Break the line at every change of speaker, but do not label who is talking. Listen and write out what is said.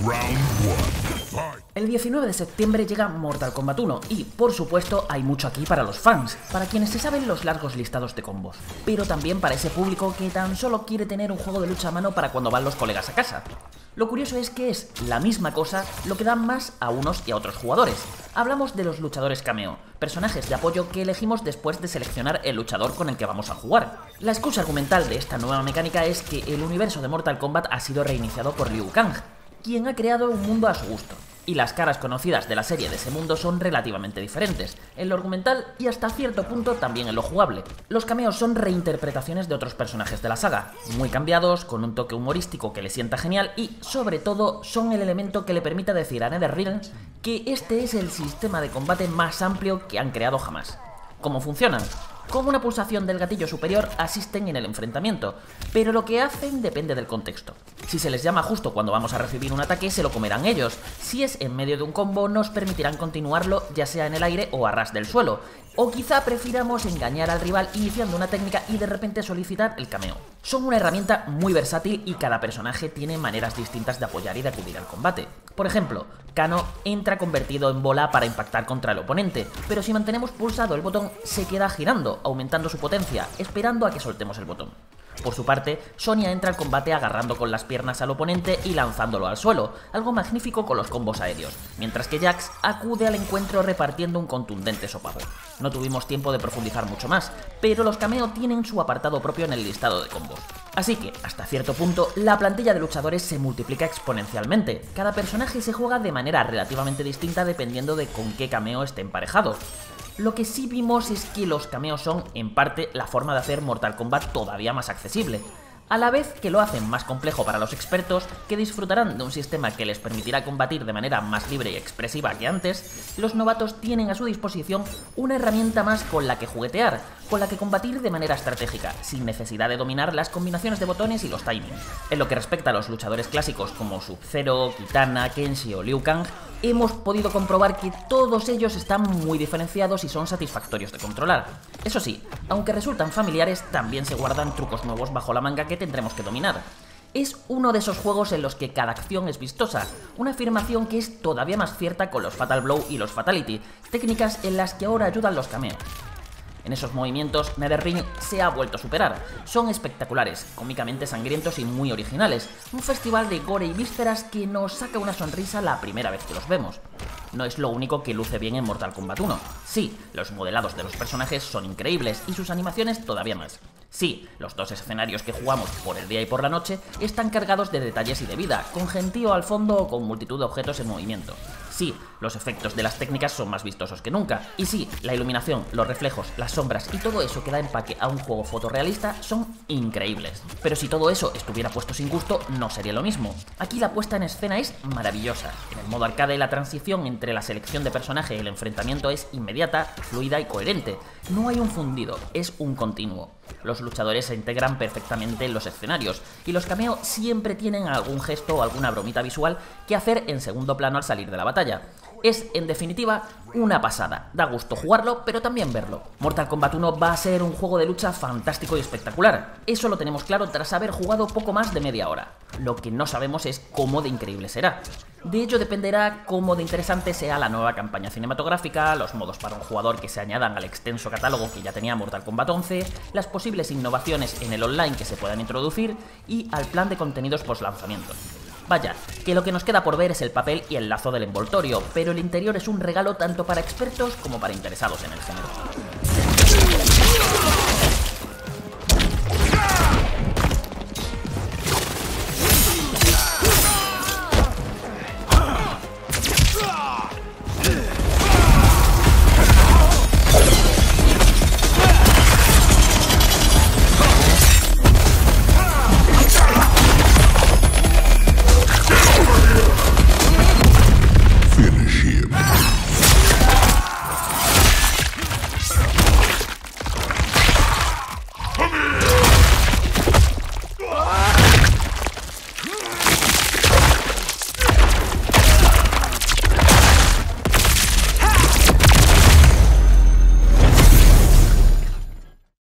El 19 de septiembre llega Mortal Kombat 1 y, por supuesto, hay mucho aquí para los fans, para quienes se saben los largos listados de combos, pero también para ese público que tan solo quiere tener un juego de lucha a mano para cuando van los colegas a casa. Lo curioso es que es la misma cosa lo que dan más a unos y a otros jugadores. Hablamos de los luchadores cameo, personajes de apoyo que elegimos después de seleccionar el luchador con el que vamos a jugar. La excusa argumental de esta nueva mecánica es que el universo de Mortal Kombat ha sido reiniciado por Liu Kang, quien ha creado un mundo a su gusto. Y las caras conocidas de la serie de ese mundo son relativamente diferentes, en lo argumental y hasta cierto punto también en lo jugable. Los cameos son reinterpretaciones de otros personajes de la saga, muy cambiados, con un toque humorístico que le sienta genial y, sobre todo, son el elemento que le permite decir a NetherRealm que este es el sistema de combate más amplio que han creado jamás. ¿Cómo funcionan? Con una pulsación del gatillo superior asisten en el enfrentamiento, pero lo que hacen depende del contexto. Si se les llama justo cuando vamos a recibir un ataque, se lo comerán ellos. Si es en medio de un combo, nos permitirán continuarlo ya sea en el aire o a ras del suelo. O quizá prefiramos engañar al rival iniciando una técnica y de repente solicitar el cameo. Son una herramienta muy versátil y cada personaje tiene maneras distintas de apoyar y de acudir al combate. Por ejemplo, Kano entra convertido en bola para impactar contra el oponente, pero si mantenemos pulsado el botón se queda girando, aumentando su potencia, esperando a que soltemos el botón. Por su parte, Sonya entra al combate agarrando con las piernas al oponente y lanzándolo al suelo, algo magnífico con los combos aéreos, mientras que Jax acude al encuentro repartiendo un contundente sopapo. No tuvimos tiempo de profundizar mucho más, pero los cameo tienen su apartado propio en el listado de combos. Así que, hasta cierto punto, la plantilla de luchadores se multiplica exponencialmente. Cada personaje se juega de manera relativamente distinta dependiendo de con qué cameo esté emparejado. Lo que sí vimos es que los cameos son, en parte, la forma de hacer Mortal Kombat todavía más accesible, a la vez que lo hacen más complejo para los expertos, que disfrutarán de un sistema que les permitirá combatir de manera más libre y expresiva que antes. Los novatos tienen a su disposición una herramienta más con la que juguetear, con la que combatir de manera estratégica, sin necesidad de dominar las combinaciones de botones y los timings. En lo que respecta a los luchadores clásicos como Sub-Zero, Kitana, Kenshi o Liu Kang, hemos podido comprobar que todos ellos están muy diferenciados y son satisfactorios de controlar. Eso sí, aunque resultan familiares, también se guardan trucos nuevos bajo la manga que tendremos que dominar. Es uno de esos juegos en los que cada acción es vistosa, una afirmación que es todavía más cierta con los Fatal Blow y los Fatality, técnicas en las que ahora ayudan los cameos. En esos movimientos, NetherRealm se ha vuelto a superar. Son espectaculares, cómicamente sangrientos y muy originales. Un festival de gore y vísceras que nos saca una sonrisa la primera vez que los vemos. No es lo único que luce bien en Mortal Kombat 1. Sí, los modelados de los personajes son increíbles y sus animaciones todavía más. Sí, los dos escenarios que jugamos por el día y por la noche están cargados de detalles y de vida, con gentío al fondo o con multitud de objetos en movimiento. Sí, los efectos de las técnicas son más vistosos que nunca. Y sí, la iluminación, los reflejos, las sombras y todo eso que da empaque a un juego fotorrealista son increíbles. Pero si todo eso estuviera puesto sin gusto, no sería lo mismo. Aquí la puesta en escena es maravillosa. En el modo arcade la transición entre la selección de personaje y el enfrentamiento es inmediata, fluida y coherente. No hay un fundido, es un continuo. Los luchadores se integran perfectamente en los escenarios, y los cameo siempre tienen algún gesto o alguna bromita visual que hacer en segundo plano al salir de la batalla. Es, en definitiva, una pasada. Da gusto jugarlo, pero también verlo. Mortal Kombat 1 va a ser un juego de lucha fantástico y espectacular. Eso lo tenemos claro tras haber jugado poco más de media hora. Lo que no sabemos es cómo de increíble será. De ello dependerá cómo de interesante sea la nueva campaña cinematográfica, los modos para un jugador que se añadan al extenso catálogo que ya tenía Mortal Kombat 11, las posibles innovaciones en el online que se puedan introducir y al plan de contenidos post lanzamiento. Vaya, que lo que nos queda por ver es el papel y el lazo del envoltorio, pero el interior es un regalo tanto para expertos como para interesados en el género.